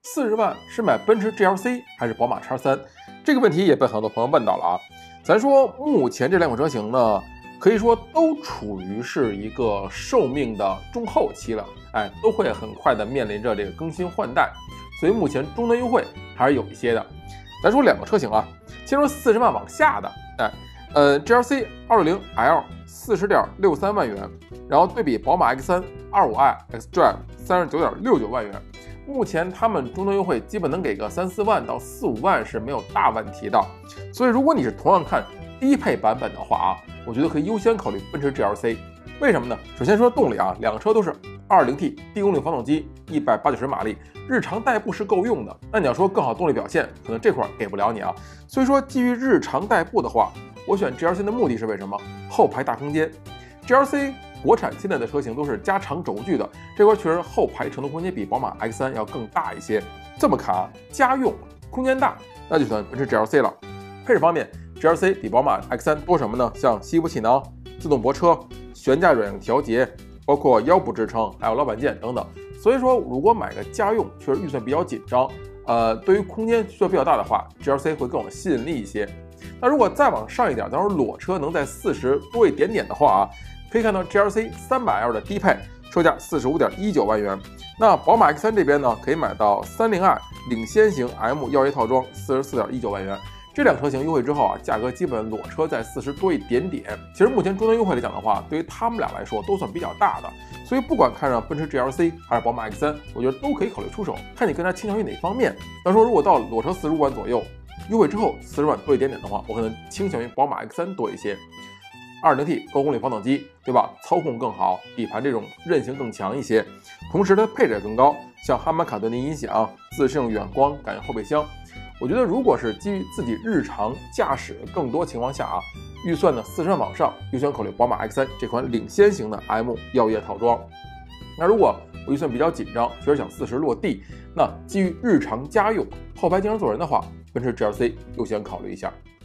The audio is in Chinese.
40万是买奔驰 GLC 还是宝马 X3？ 这个问题也被很多朋友问到了啊。咱说目前这两款车型呢，可以说都处于是一个寿命的中后期了，都会很快的面临着这个更新换代，所以目前终端优惠还是有一些的。咱说两个车型啊，先说40万往下的，GLC 260L 40.63万元，然后对比宝马 X3 25i xDrive 39.69万元。目前他们终端优惠基本能给个3、4万到4、5万是没有大问题的，所以如果你是同样看低配版本的话啊，我觉得可以优先考虑奔驰 GLC。为什么呢？首先说动力啊，两个车都是 2.0T 低功率发动机，180马力，日常代步是够用的。那你要说更好动力表现，可能这块给不了你啊。所以说基于日常代步的话，我选 GLC 的目的是为什么？后排大空间。GLC 国产现在的车型都是加长轴距的，这块确实后排承重空间比宝马 X3 要更大一些。这么看啊，家用空间大，那就选奔驰 GLC 了。配置方面 ，GLC 比宝马 X3 多什么呢？像吸附气囊、自动泊车、悬架软硬调节，包括腰部支撑，还有老板键等等。所以说，如果买个家用，确实预算比较紧张，对于空间需求比较大的话 ，GLC 会更有吸引力一些。那如果再往上一点，咱说裸车能在40多一点点的话啊，可以看到 GLC 300L 的低配售价45.19万元。那宝马 X3 这边呢，可以买到30i 领先型 M 耀夜套装44.19万元。这两个车型优惠之后啊，价格基本裸车在40多一点点。其实目前终端优惠来讲的话，对于他们俩来说都算比较大的，所以不管看上奔驰 GLC 还是宝马 X3，我觉得都可以考虑出手，看你更加倾向于哪方面。咱说如果到裸车45万左右，优惠之后40万多一点点的话，我可能倾向于宝马 X3 多一些。2.0T 高功率发动机，对吧？操控更好，底盘这种韧性更强一些，同时它配置也更高，像哈曼卡顿尼音响、自适应远光、感应后备箱。我觉得如果是基于自己日常驾驶更多情况下啊，预算呢40万往上，优先考虑宝马 X3 这款领先型的 M 耀夜套装。那如果我预算比较紧张，确实想40落地，那基于日常家用后排经常坐人的话，奔驰 GLC 优先考虑一下。